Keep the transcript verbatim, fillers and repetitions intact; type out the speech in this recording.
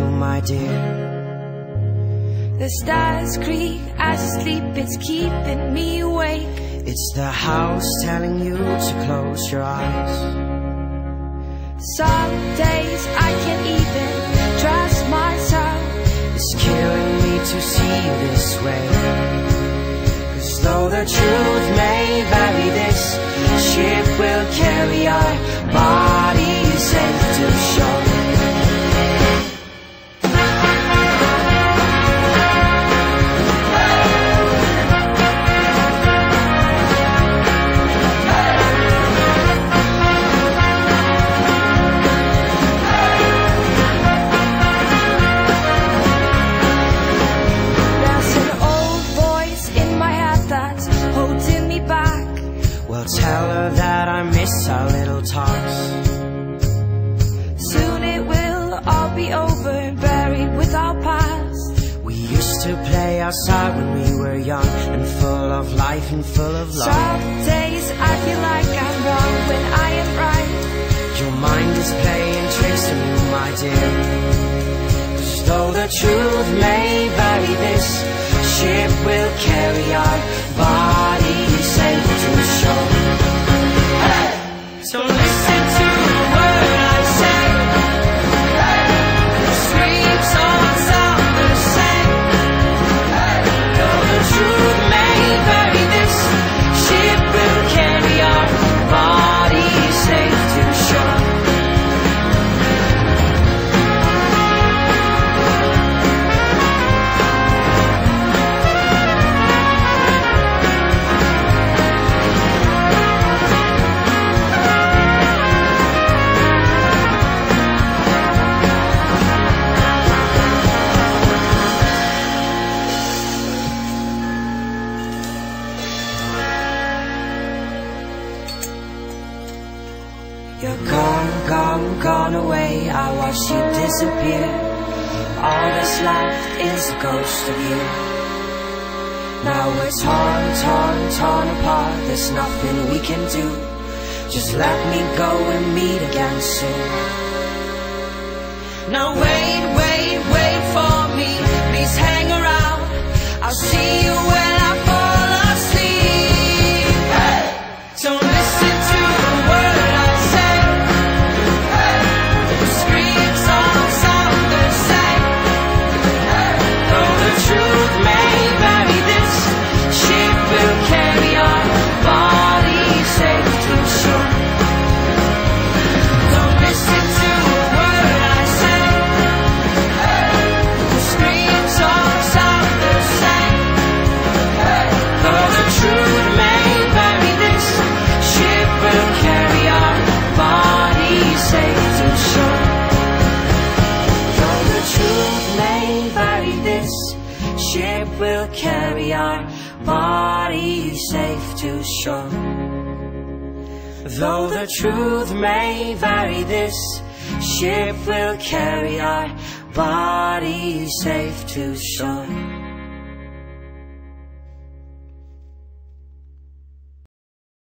you, my dear. The stars creak as I sleep, it's keeping me awake. It's the house telling you to close your eyes. Some days I can't even trust myself. It's killing me to see you this way. 'Cause though the truth may vary, this ship will carry our bodies safe to shore. Well, tell her that I miss our little talks. Soon it will all be over, buried with our past. We used to play outside when we were young, and full of life and full of love. Some days I feel like I'm wrong when I am right. Your mind is playing tricks on you, my dear. 'Cause though the truth may vary, this ship will carry our bodies safe to shore. Hey! So listen to the word I say. Hey! The streams all sound the same. Hey! Though the truth may vary, this ship will carry our bodies safe to shore. You're gone, gone, gone away. I watched you disappear. All that's left is the ghost of you. Now we're torn, torn, torn apart. There's nothing we can do. Just let me go and meet again soon. Now wait, wait, wait for me. Please hang around. I'll see you when I fall asleep. Hey! Don't listen to the word I say. Hey! The screams all sound the same. Hey! Though the truth may vary, this ship will carry our bodies safe to shore. Don't listen to the word I say. Hey! The screams all sound the same. Hey! Though the truth may vary, this ship will carry our bodies safe to shore. Though the truth may vary, this ship will carry our bodies safe to shore. Though the truth may vary, this ship will carry our bodies safe to shore.